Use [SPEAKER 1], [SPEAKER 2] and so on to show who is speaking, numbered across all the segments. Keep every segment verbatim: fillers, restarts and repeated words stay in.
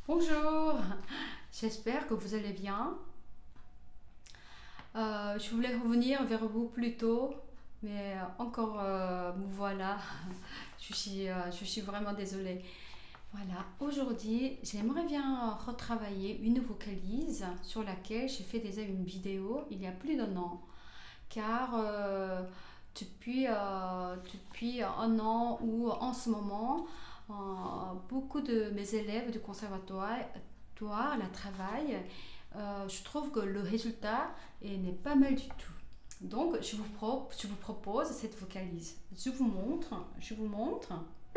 [SPEAKER 1] Bonjour, j'espère que vous allez bien. Euh, je voulais revenir vers vous plus tôt, mais encore euh, me voilà. Je suis, euh, je suis vraiment désolée. Voilà, aujourd'hui, j'aimerais bien retravailler une vocalise sur laquelle j'ai fait déjà une vidéo il y a plus d'un an. Car euh, depuis, euh, depuis un an ou en ce moment, euh, beaucoup de mes élèves du conservatoire toi, la travaillent. Euh, je trouve que le résultat n'est pas mal du tout. Donc, je vous, pro- je vous propose cette vocalise. Je vous montre. Je vous montre.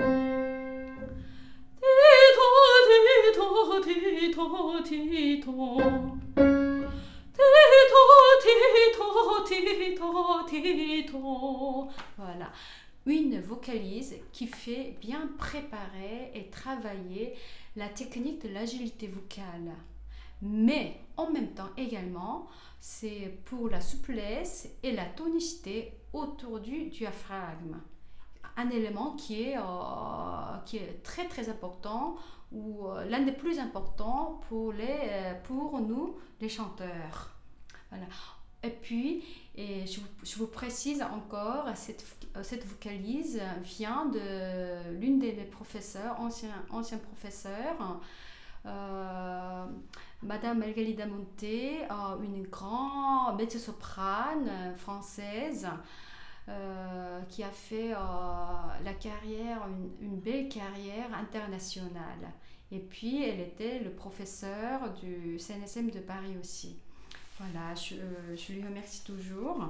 [SPEAKER 1] Tito, tito, tito, tito. Tito, tito, tito, tito. Voilà. Une vocalise qui fait bien préparer et travailler la technique de l'agilité vocale. Mais en même temps également, c'est pour la souplesse et la tonicité autour du diaphragme. Un élément qui est, euh, qui est très très important ou euh, l'un des plus importants pour, les, euh, pour nous les chanteurs. Voilà. Et puis, et je, vous, je vous précise encore, cette, cette vocalise vient de l'une des professeurs, anciens, anciens professeurs, euh, Madame Margarida Monte, euh, une grande mezzo-soprane française euh, qui a fait euh, la carrière, une, une belle carrière internationale. Et puis, elle était le professeur du C N S M de Paris aussi. Voilà, je, je lui remercie toujours.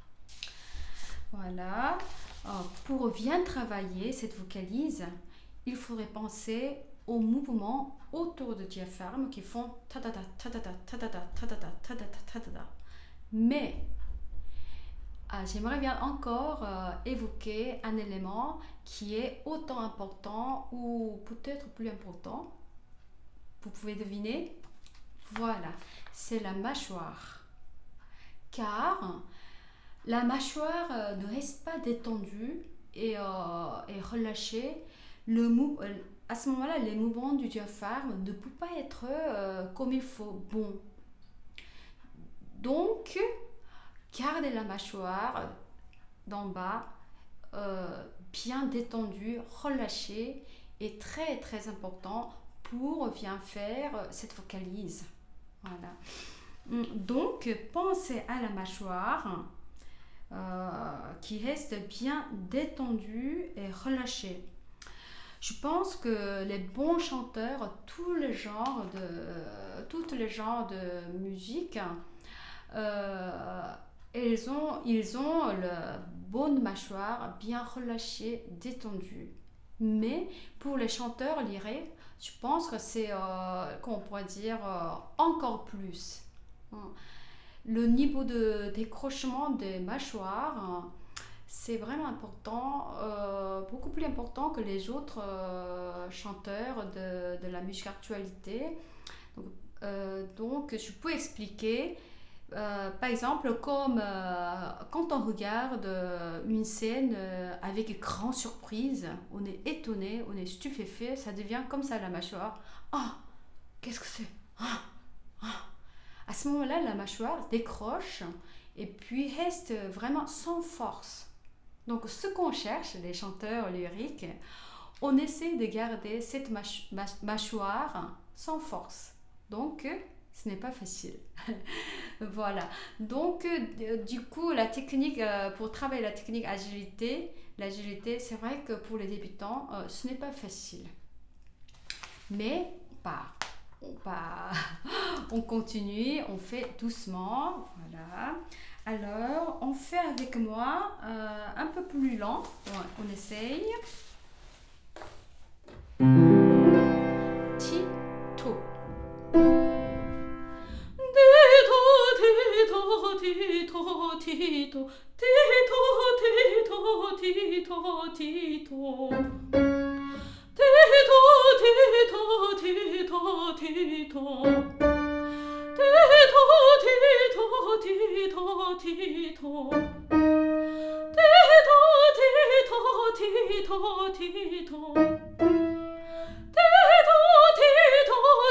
[SPEAKER 1] Voilà. Pour bien travailler cette vocalise, il faudrait penser aux mouvements autour du diaphragme qui font ta-ta-ta, ta-ta-ta, ta-ta-ta, ta-ta-ta, ta-ta-ta, ta-ta-ta. Mais ah, j'aimerais bien encore euh, évoquer un élément qui est autant important ou peut-être plus important. Vous pouvez deviner? Voilà, c'est la mâchoire. Car la mâchoire euh, ne reste pas détendue et, euh, et relâchée. Le mou euh, à ce moment-là, les mouvements du diaphragme ne peuvent pas être euh, comme il faut. Bon. Donc, gardez la mâchoire d'en bas euh, bien détendue, relâchée est très très important pour bien faire cette vocalise. Voilà. Donc, pensez à la mâchoire euh, qui reste bien détendue et relâchée. Je pense que les bons chanteurs, tous les genres de, tous les genres de musique, euh, ils ont, ils ont la bonne mâchoire bien relâchée, détendue. Mais pour les chanteurs lyriques, je pense que c'est, euh, qu'on pourrait dire, euh, encore plus. Le niveau de décrochement des mâchoires, c'est vraiment important, euh, beaucoup plus important que les autres euh, chanteurs de, de la musique actualité. Donc, euh, donc je peux expliquer, euh, par exemple, comme euh, quand on regarde euh, une scène euh, avec grande surprise, on est étonné, on est stupéfait, ça devient comme ça la mâchoire. Ah, qu'est-ce que c'est? Ah, ah. À ce moment-là, la mâchoire décroche et puis reste vraiment sans force. Donc, ce qu'on cherche, les chanteurs lyriques, on essaie de garder cette mâch mâchoire sans force. Donc, ce n'est pas facile. Voilà. Donc, euh, du coup, la technique, euh, pour travailler la technique agilité, l'agilité, c'est vrai que pour les débutants, euh, ce n'est pas facile. Mais, bah, on, bah, on continue, on fait doucement. Voilà. Alors, on fait avec moi euh, un peu plus lent. Ouais, on essaye. Tito. Tito, tito, tito, tito, tito, tito, tito, tito. Tito, tito, tito, tito. Tito, tito, tito, tito. Tito, tito, tito, tito. Tito, tito,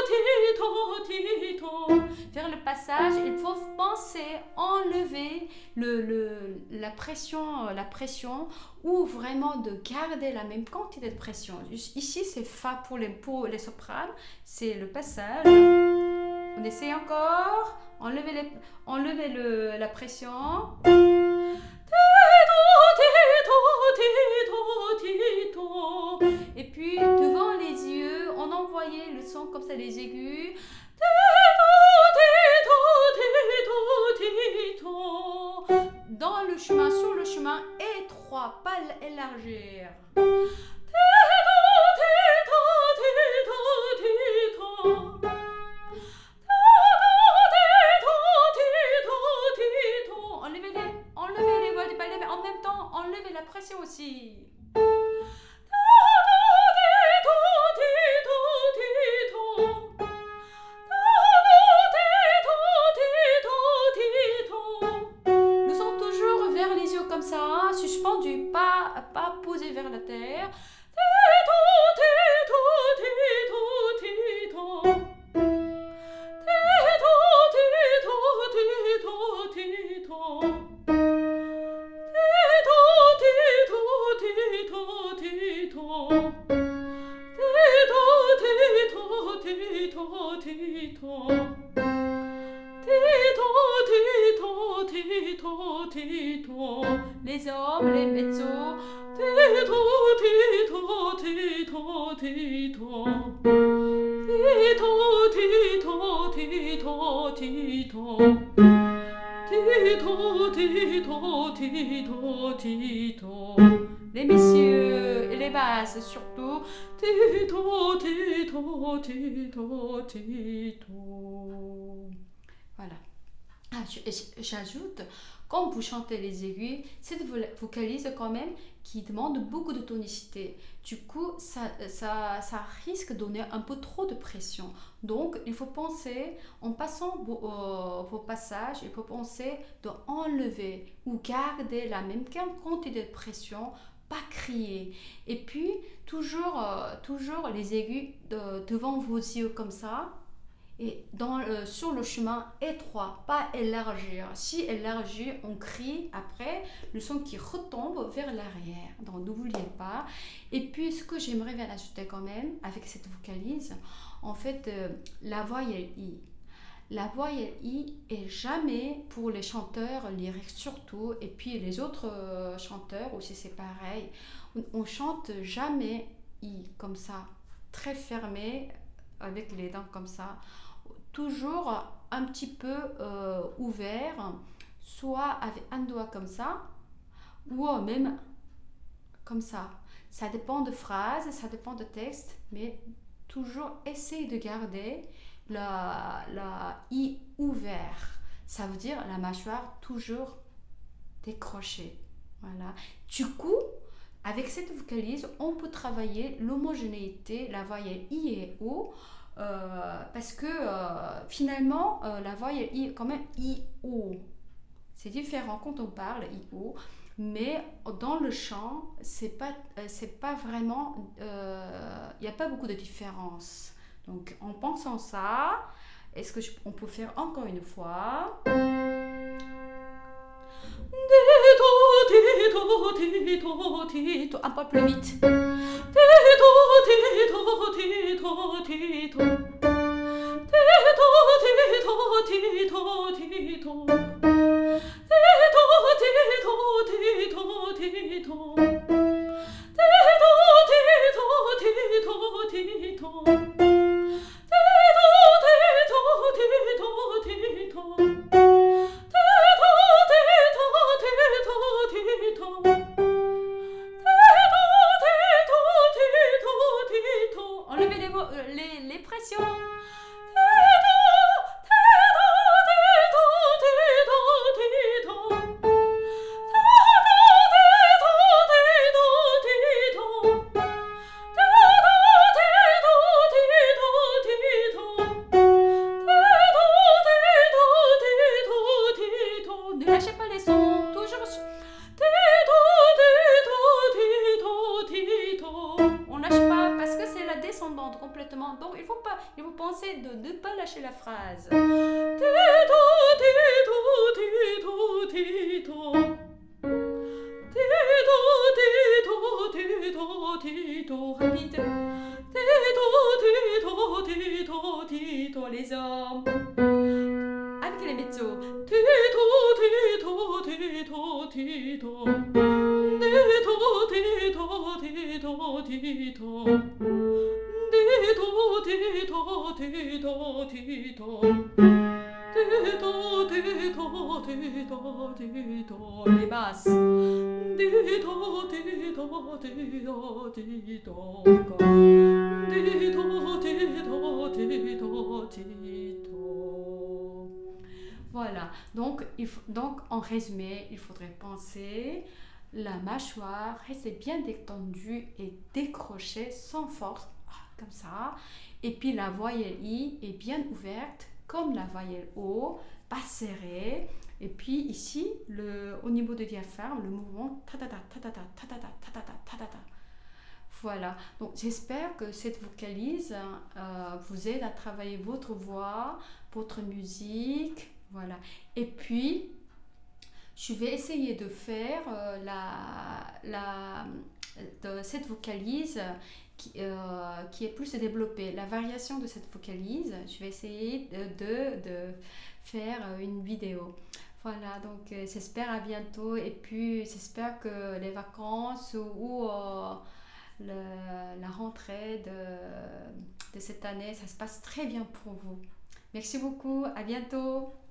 [SPEAKER 1] passage, il faut penser enlever le, le, la pression, la pression ou vraiment de garder la même quantité de pression. Ici, c'est Fa pour les, pour les sopranes, c'est le passage. On essaie encore, enlever, les, enlever le, la pression. Et puis, devant les yeux, on envoyait le son comme ça, les aigus. Dans le chemin, sur le chemin étroit, pas l'élargir. Enlevez les, enlevez les voix du ballet, mais en même temps, enlevez la pression aussi. Nous sommes toujours vers les yeux comme ça, hein, suspendus, pas, pas posés vers la terre. Les hommes, les mezzos. Les messieurs et les basses surtout. Voilà. Ah, j'ajoute, quand vous chantez les aigus, cette vocalise quand même qui demande beaucoup de tonicité. Du coup, ça, ça, ça risque de donner un peu trop de pression. Donc, il faut penser, en passant vos, euh, vos passages, il faut penser d'enlever ou garder la même quantité de pression, pas crier. Et puis, toujours, euh, toujours les aigus de, devant vos yeux comme ça. Et dans, euh, sur le chemin étroit, pas élargir. Si élargir, on crie après le son qui retombe vers l'arrière. Donc n'oubliez pas. Et puis ce que j'aimerais bien ajouter quand même avec cette vocalise, en fait, euh, la voyelle I. La voyelle I est jamais pour les chanteurs lyriques surtout, et puis les autres euh, chanteurs aussi c'est pareil. On, on chante jamais I comme ça, très fermé, avec les dents comme ça. Toujours un petit peu euh, ouvert, soit avec un doigt comme ça, ou même comme ça. Ça dépend de phrases, ça dépend de texte, mais toujours essayer de garder la, la I ouvert. Ça veut dire la mâchoire toujours décrochée. Voilà. Du coup, avec cette vocalise, on peut travailler l'homogénéité, la voyelle I et O. Euh, parce que euh, finalement euh, la voyelle I quand même I O, c'est différent quand on parle I O, mais dans le chant c'est pas euh, c'est pas vraiment il euh, n'y a pas beaucoup de différence. Donc en pensant ça, est-ce que je, on peut faire encore une fois un peu plus vite. Enlevez les, les, les pressions. Ne lâchez pas les sons, toujours. On lâche pas parce que c'est la descendante complètement. Donc il faut faut pas, il faut penser de ne pas lâcher la phrase. Rapide. Les hommes. Avec les mezzos. Les basses. Voilà, donc, il faut, donc en résumé, il faudrait penser la mâchoire rester bien détendue et décrochée sans force, comme ça. Et puis la voyelle I est bien ouverte, comme la voyelle O, pas serrée. Et puis ici, le, au niveau du diaphragme, le mouvement ta-ta-ta, ta-ta-ta, ta-ta-ta, ta-ta-ta, ta-ta-ta. Voilà, donc j'espère que cette vocalise euh, vous aide à travailler votre voix, votre musique. Voilà. Et puis, je vais essayer de faire euh, la, la, de cette vocalise qui, euh, qui est plus développée. La variation de cette vocalise, je vais essayer de, de, de faire une vidéo. Voilà, donc euh, j'espère à bientôt. Et puis, j'espère que les vacances ou euh, le, la rentrée de, de cette année, ça se passe très bien pour vous. Merci beaucoup, à bientôt.